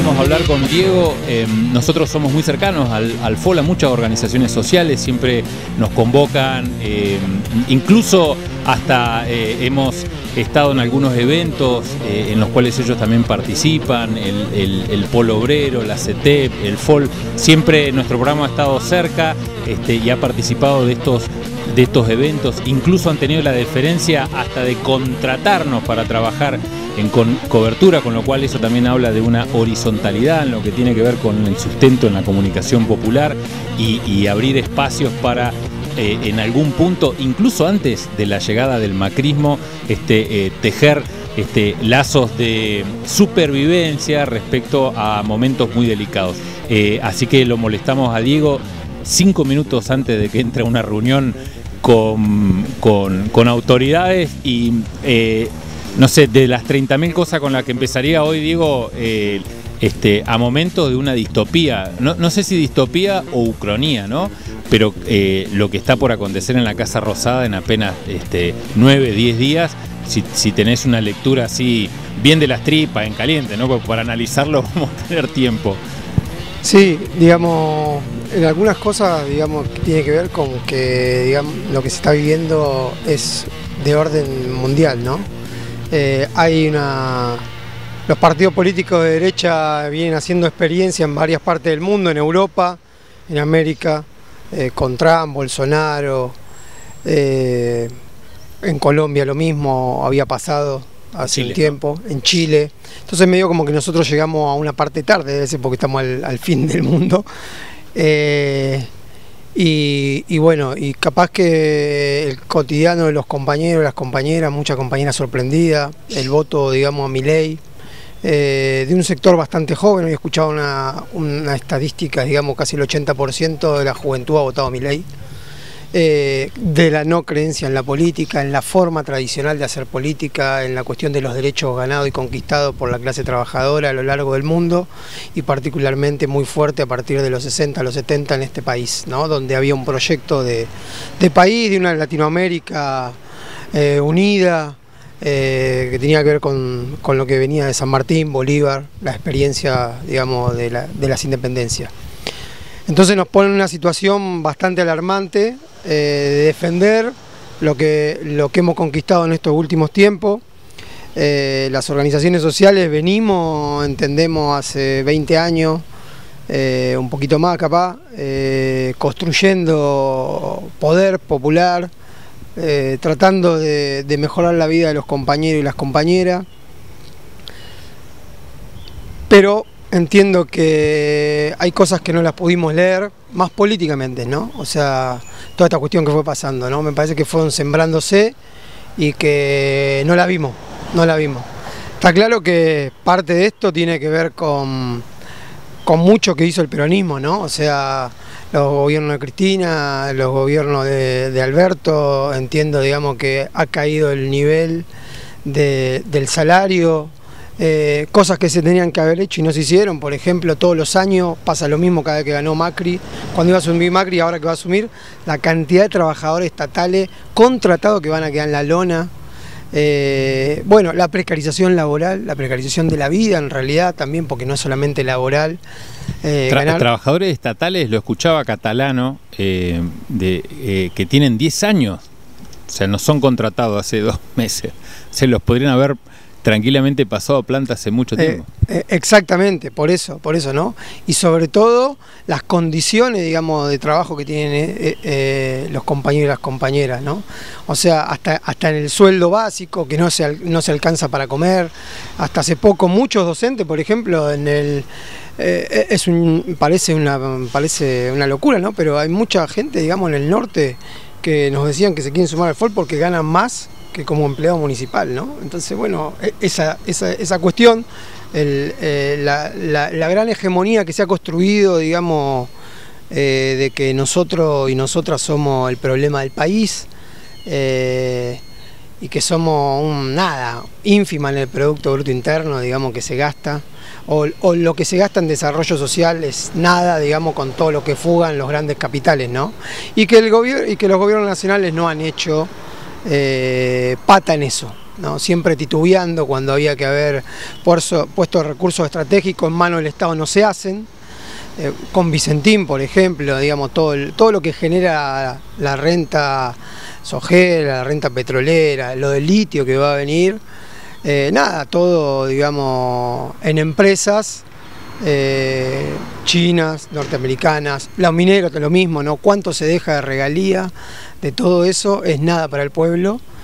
vamos a hablar con Diego. Nosotros somos muy cercanos al FOL, a muchas organizaciones sociales, siempre nos convocan, incluso hasta hemos estado en algunos eventos en los cuales ellos también participan, el Polo Obrero, la CETEP, el FOL, siempre nuestro programa ha estado cerca y ha participado de estos eventos, incluso han tenido la deferencia hasta de contratarnos para trabajar en cobertura, con lo cual eso también habla de una horizontalidad en lo que tiene que ver con el sustento en la comunicación popular y abrir espacios para en algún punto, incluso antes de la llegada del macrismo, tejer lazos de supervivencia respecto a momentos muy delicados. Así que lo molestamos a Diego 5 minutos antes de que entre a una reunión con autoridades y no sé, de las 30.000 cosas con las que empezaría hoy, Diego, a momentos de una distopía, no sé si distopía o ucronía, ¿no? Pero lo que está por acontecer en la Casa Rosada en apenas 9, 10 días, si tenés una lectura así, bien de las tripas, en caliente, ¿no? Porque para analizarlo vamos a tener tiempo. Sí, digamos, en algunas cosas, digamos, que tiene que ver con que, digamos, lo que se está viviendo es de orden mundial, ¿no? Los partidos políticos de derecha vienen haciendo experiencia en varias partes del mundo, en Europa, en América, con Trump, Bolsonaro, en Colombia lo mismo había pasado hace un tiempo, en Chile. Entonces medio como que nosotros llegamos a una parte tarde, debe ser porque estamos al fin del mundo. Y bueno, y capaz que el cotidiano de los compañeros, las compañeras, muchas compañeras sorprendidas, el voto, digamos, a Milei, de un sector bastante joven. He escuchado una estadística, digamos, casi el 80% de la juventud ha votado a Milei, de la no creencia en la política, en la forma tradicional de hacer política, en la cuestión de los derechos ganados y conquistados por la clase trabajadora a lo largo del mundo, y particularmente muy fuerte a partir de los 60, los 70 en este país, ¿no? Donde había un proyecto de país, de una Latinoamérica unida, que tenía que ver con lo que venía de San Martín, Bolívar, la experiencia, digamos, de las independencias. Entonces nos pone en una situación bastante alarmante de defender lo que hemos conquistado en estos últimos tiempos. Las organizaciones sociales entendemos hace 20 años, un poquito más capaz, construyendo poder popular, tratando de mejorar la vida de los compañeros y las compañeras, pero entiendo que hay cosas que no las pudimos leer, más políticamente, ¿no? O sea, toda esta cuestión que fue pasando, ¿no? Me parece que fueron sembrándose y que no la vimos. Está claro que parte de esto tiene que ver con mucho que hizo el peronismo, ¿no? O sea, los gobiernos de Cristina, los gobiernos de Alberto, entiendo, digamos, que ha caído el nivel del salario. Cosas que se tenían que haber hecho y no se hicieron. Por ejemplo, todos los años pasa lo mismo cada vez que ganó Macri, cuando iba a asumir Macri, ahora que va a asumir, la cantidad de trabajadores estatales contratados que van a quedar en la lona. Bueno, la precarización laboral, la precarización de la vida en realidad también, porque no es solamente laboral. Trabajadores estatales, lo escuchaba Catalano, que tienen 10 años, o sea, no son contratados hace 2 meses, se los podrían haber tranquilamente pasado a planta hace mucho tiempo. Exactamente, por eso, ¿no? Y sobre todo las condiciones, digamos, de trabajo que tienen los compañeros y las compañeras, ¿no? O sea, hasta en el sueldo básico, que no se alcanza para comer. Hasta hace poco muchos docentes, por ejemplo, parece una locura, ¿no? Pero hay mucha gente, digamos, en el norte que nos decían que se quieren sumar al FOL porque ganan más que como empleado municipal, ¿no? Entonces, bueno, esa cuestión, la gran hegemonía que se ha construido, digamos, de que nosotros y nosotras somos el problema del país, y que somos nada, ínfima en el Producto Bruto Interno, digamos, que se gasta, o lo que se gasta en desarrollo social es nada, digamos, con todo lo que fugan los grandes capitales, ¿no? Y que los gobiernos nacionales no han hecho pata en eso. ¿no? Siempre titubeando cuando había que haber puesto recursos estratégicos en manos del Estado no se hacen. Con Vicentín, por ejemplo, digamos, todo lo que genera la renta sojera, la renta petrolera, lo del litio que va a venir, nada, todo, digamos, en empresas chinas, norteamericanas, los mineros, lo mismo, ¿no? ¿Cuánto se deja de regalía de todo eso? Es nada para el pueblo.